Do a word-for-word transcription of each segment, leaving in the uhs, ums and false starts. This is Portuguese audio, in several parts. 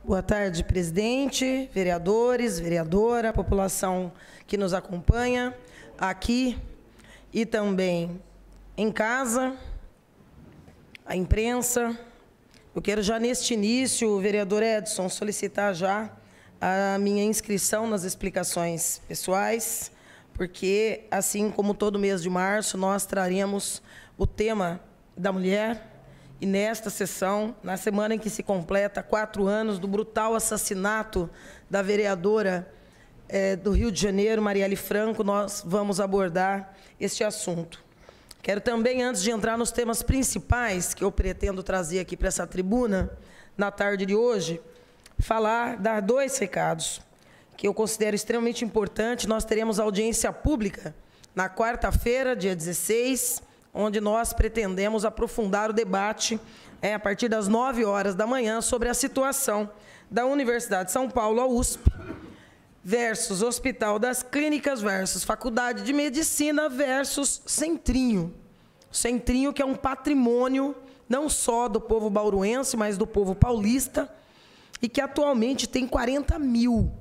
Boa tarde, presidente, vereadores, vereadora, população que nos acompanha aqui e também em casa, a imprensa. Eu quero já neste início, vereador Edson, solicitar já a minha inscrição nas explicações pessoais, porque, assim como todo mês de março, nós traremos o tema da mulher. E nesta sessão, na semana em que se completa quatro anos do brutal assassinato da vereadora eh, do Rio de Janeiro, Marielle Franco, nós vamos abordar este assunto. Quero também, antes de entrar nos temas principais que eu pretendo trazer aqui para essa tribuna, na tarde de hoje, falar, dar dois recados que eu considero extremamente importantes. Nós teremos audiência pública na quarta-feira, dia dezesseis, onde nós pretendemos aprofundar o debate é, a partir das nove horas da manhã sobre a situação da Universidade de São Paulo, a U S P, versus Hospital das Clínicas, versus Faculdade de Medicina, versus Centrinho. Centrinho, que é um patrimônio não só do povo bauruense, mas do povo paulista, e que atualmente tem quarenta mil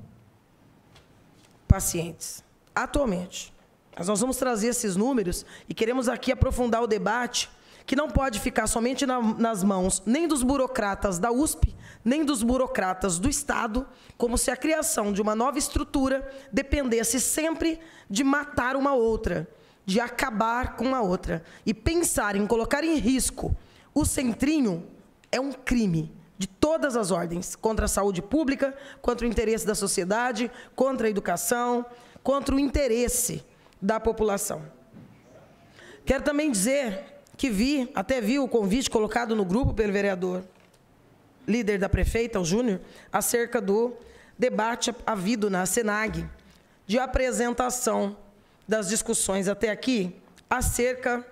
pacientes. Atualmente. Mas nós vamos trazer esses números e queremos aqui aprofundar o debate, que não pode ficar somente na, nas mãos nem dos burocratas da U S P, nem dos burocratas do Estado, como se a criação de uma nova estrutura dependesse sempre de matar uma outra, de acabar com a outra. E pensar em colocar em risco o Centrinho é um crime de todas as ordens, contra a saúde pública, contra o interesse da sociedade, contra a educação, contra o interesse da população. Quero também dizer que vi, até vi o convite colocado no grupo pelo vereador, líder da prefeita, o Júnior, acerca do debate havido na Senag, de apresentação das discussões até aqui, acerca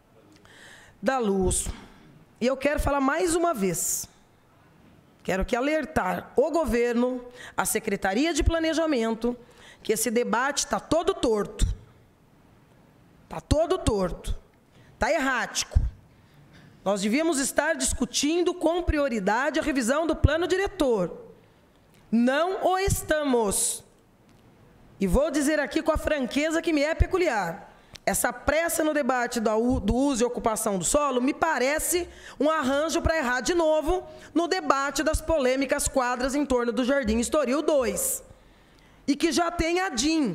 da luz. E eu quero falar mais uma vez, quero que alertar o governo, a Secretaria de Planejamento, que esse debate está todo torto. Está todo torto, está errático. Nós devíamos estar discutindo com prioridade a revisão do plano diretor. Não o estamos. E vou dizer aqui com a franqueza que me é peculiar. Essa pressa no debate do uso e ocupação do solo me parece um arranjo para errar de novo no debate das polêmicas quadras em torno do Jardim Estoril dois. E que já tem a D I M.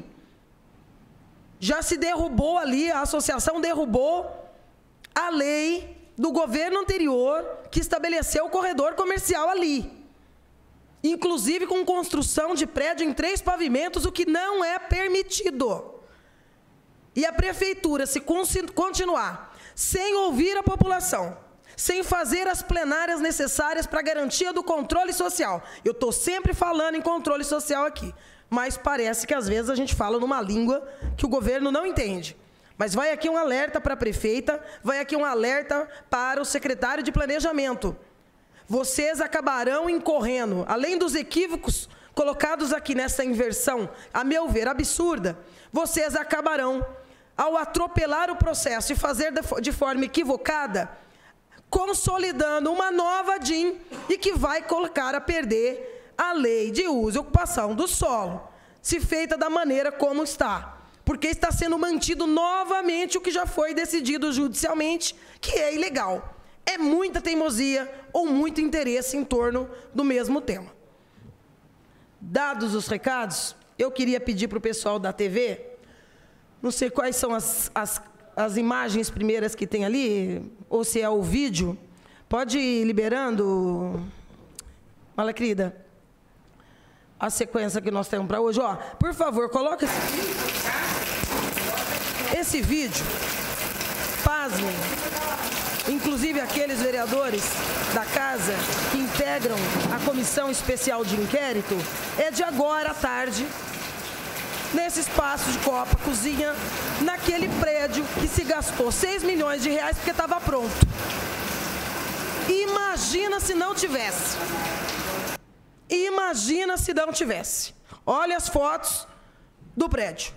Já se derrubou ali, a associação derrubou a lei do governo anterior que estabeleceu o corredor comercial ali. Inclusive com construção de prédio em três pavimentos, o que não é permitido. E a prefeitura, se continuar sem ouvir a população, sem fazer as plenárias necessárias para a garantia do controle social. Eu estou sempre falando em controle social aqui. Mas parece que, às vezes, a gente fala numa língua que o governo não entende. Mas vai aqui um alerta para a prefeita, vai aqui um alerta para o secretário de Planejamento. Vocês acabarão incorrendo, além dos equívocos colocados aqui nessa inversão, a meu ver, absurda, vocês acabarão, ao atropelar o processo e fazer de forma equivocada, consolidando uma nova D I M e que vai colocar a perder a lei de uso e ocupação do solo, se feita da maneira como está, porque está sendo mantido novamente o que já foi decidido judicialmente, que é ilegal. É muita teimosia ou muito interesse em torno do mesmo tema. Dados os recados, eu queria pedir para o pessoal da T V, não sei quais são as, as, as imagens primeiras que tem ali, ou se é o vídeo, pode ir liberando, Malacrida, a sequência que nós temos para hoje. Ó, por favor, coloca esse vídeo. Esse vídeo, pasmem, inclusive aqueles vereadores da casa que integram a comissão especial de inquérito, é de agora à tarde, nesse espaço de Copa Cozinha, naquele prédio que se gastou seis milhões de reais porque estava pronto. Imagina se não tivesse. Imagina se não tivesse. Olha as fotos do prédio.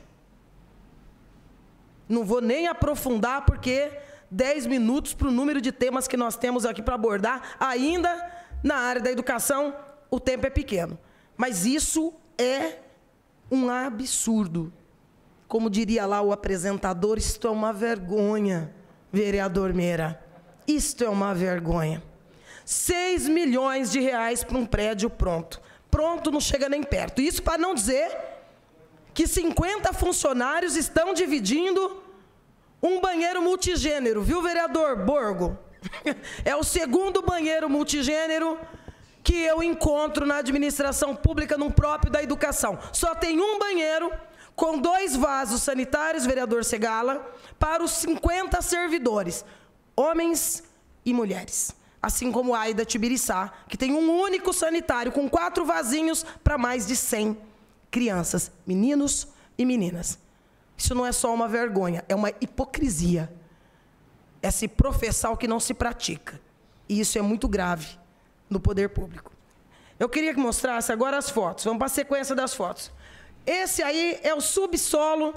Não vou nem aprofundar, porque dez minutos para o número de temas que nós temos aqui para abordar, ainda na área da educação o tempo é pequeno. Mas isso é um absurdo. Como diria lá o apresentador, isto é uma vergonha, vereador Meira. Isto é uma vergonha. seis milhões de reais para um prédio pronto. Pronto não chega nem perto. Isso para não dizer que cinquenta funcionários estão dividindo um banheiro multigênero, viu, vereador Borgo? É o segundo banheiro multigênero que eu encontro na administração pública, no próprio da educação. Só tem um banheiro com dois vasos sanitários, vereador Segala, para os cinquenta servidores, homens e mulheres. Assim como a Aida Tibiriçá, que tem um único sanitário com quatro vasinhos para mais de cem crianças, meninos e meninas. Isso não é só uma vergonha, é uma hipocrisia. É se professar o que não se pratica. E isso é muito grave no poder público. Eu queria que mostrasse agora as fotos. Vamos para a sequência das fotos. Esse aí é o subsolo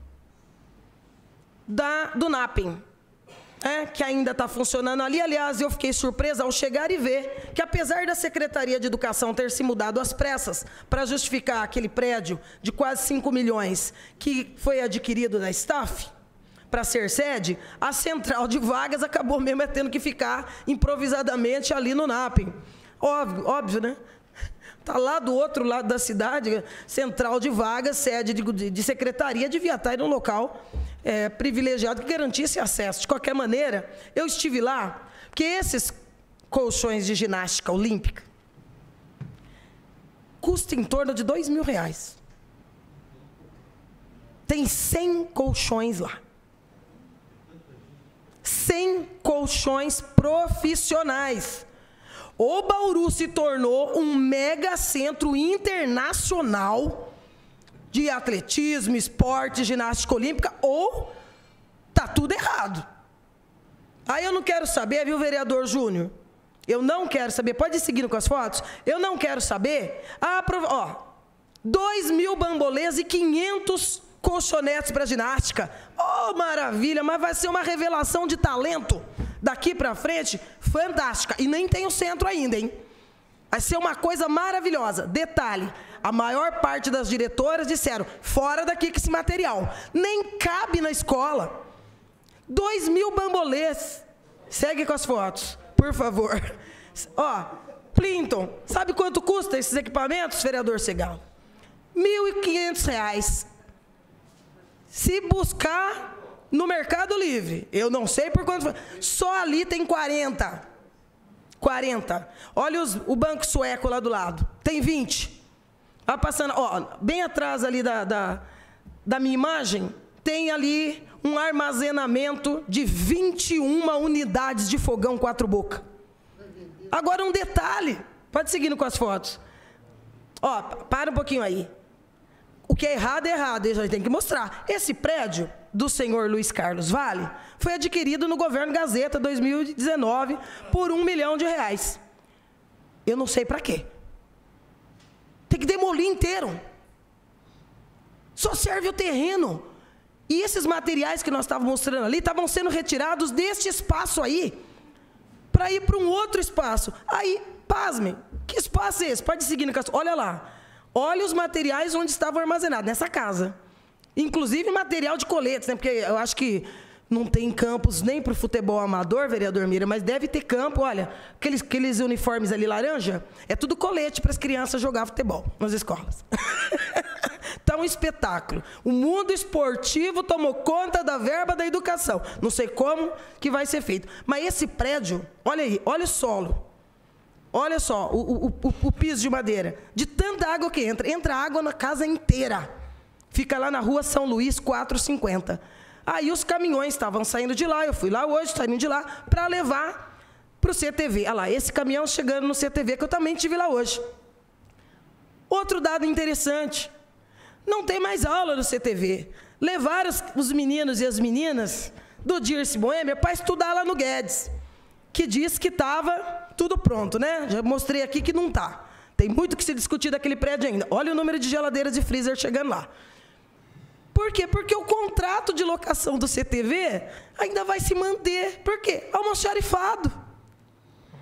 da, do NAPEM, é, que ainda está funcionando ali. Aliás, eu fiquei surpresa ao chegar e ver que, apesar da Secretaria de Educação ter se mudado às pressas para justificar aquele prédio de quase cinco milhões que foi adquirido da Staff para ser sede, a central de vagas acabou mesmo tendo que ficar improvisadamente ali no NAPEM. Óbvio, óbvio, né? Está lá do outro lado da cidade, central de vagas, sede de, de, de secretaria, devia estar em um local é, privilegiado que garantisse acesso. De qualquer maneira, eu estive lá, porque esses colchões de ginástica olímpica custam em torno de dois mil reais. Tem cem colchões lá. cem colchões profissionais. O Bauru se tornou um mega centro internacional de atletismo, esporte, ginástica olímpica, ou tá tudo errado. Aí eu não quero saber, viu, vereador Júnior? Eu não quero saber, pode ir seguindo com as fotos? Eu não quero saber, ah, ó, dois mil bambolês e quinhentos colchonetes para ginástica. Oh, maravilha, mas vai ser uma revelação de talento daqui para frente, fantástica. E nem tem o centro ainda, hein? Vai ser uma coisa maravilhosa. Detalhe, a maior parte das diretoras disseram, fora daqui que esse material nem cabe na escola. Dois mil bambolês. Segue com as fotos, por favor. Ó, Clinton, sabe quanto custa esses equipamentos, vereador Segala? mil e quinhentos reais. Se buscar no Mercado Livre, eu não sei por quanto, só ali tem quarenta. quarenta. Olha os, o banco sueco lá do lado, tem vinte. Vai passando, ó, bem atrás ali da, da, da minha imagem, tem ali um armazenamento de vinte e uma unidades de fogão quatro boca. Agora um detalhe, pode seguir com as fotos. Ó, para um pouquinho aí. O que é errado é errado, a gente tem que mostrar. Esse prédio do senhor Luiz Carlos Vale foi adquirido no governo Gazeta dois mil e dezenove por um milhão de reais. Eu não sei para quê. Tem que demolir inteiro. Só serve o terreno. E esses materiais que nós estávamos mostrando ali estavam sendo retirados deste espaço aí para ir para um outro espaço. Aí, pasmem, que espaço é esse? Pode seguir, olha lá. Olha os materiais onde estavam armazenados, nessa casa. Inclusive material de coletes, né? Porque eu acho que não tem campos nem para o futebol amador, vereador Mira, mas deve ter campo, olha, aqueles, aqueles uniformes ali laranja, é tudo colete para as crianças jogar futebol nas escolas. Tá um espetáculo. O mundo esportivo tomou conta da verba da educação. Não sei como que vai ser feito. Mas esse prédio, olha aí, olha o solo. Olha só, o, o, o, o piso de madeira. De tanta água que entra, entra água na casa inteira. Fica lá na rua São Luís, quatrocentos e cinquenta. Aí os caminhões estavam saindo de lá, eu fui lá hoje, saindo de lá, para levar para o C T V. Olha lá, esse caminhão chegando no C T V, que eu também estive lá hoje. Outro dado interessante, não tem mais aula no C T V. Levaram os, os meninos e as meninas do Dirce Boêmia para estudar lá no Guedes, que disse que estava tudo pronto, né? Já mostrei aqui que não está. Tem muito que se discutir daquele prédio ainda. Olha o número de geladeiras e freezer chegando lá. Por quê? Porque o contrato de locação do C T V ainda vai se manter. Por quê? Almoxarifado.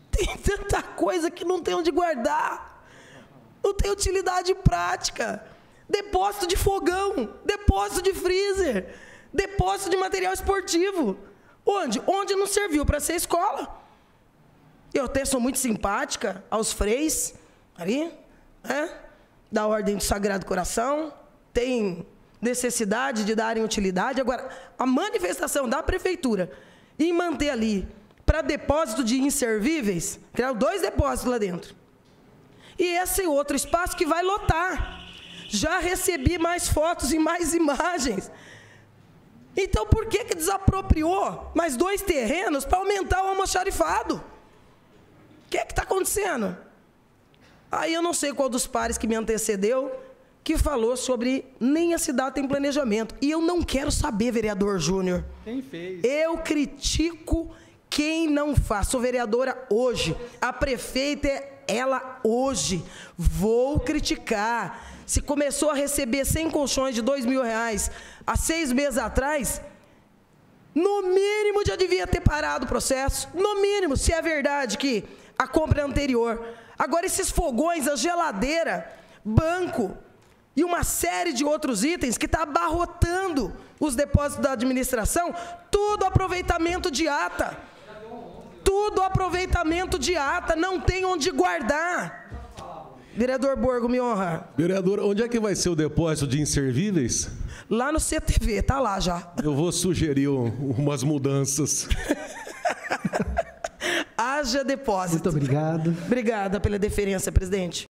Tem tanta coisa que não tem onde guardar. Não tem utilidade prática. Depósito de fogão, depósito de freezer, depósito de material esportivo. Onde? Onde não serviu para ser escola. Eu até sou muito simpática aos freis, ali, né? Da Ordem do Sagrado Coração. Tem necessidade de darem utilidade. Agora, a manifestação da prefeitura em manter ali para depósito de inservíveis, criaram dois depósitos lá dentro. E esse outro espaço que vai lotar. Já recebi mais fotos e mais imagens. Então, por que que desapropriou mais dois terrenos para aumentar o almoxarifado? O que é que está acontecendo? Aí eu não sei qual dos pares que me antecedeu que falou sobre nem a cidade tem planejamento. E eu não quero saber, vereador Júnior. Quem fez? Eu critico quem não faz. Sou vereadora hoje. A prefeita é ela hoje. Vou criticar. Se começou a receber cem colchões de dois mil reais há seis meses atrás, no mínimo já devia ter parado o processo. No mínimo, se é verdade que a compra é anterior. Agora, esses fogões, a geladeira, banco e uma série de outros itens que está abarrotando os depósitos da administração, tudo aproveitamento de ata. Tudo aproveitamento de ata, não tem onde guardar. Vereador Borgo, me honra. Vereador, onde é que vai ser o depósito de inservíveis? Lá no C T V, tá lá já. Eu vou sugerir um, umas mudanças. Haja depósito. Muito obrigado. Obrigada pela deferência, presidente.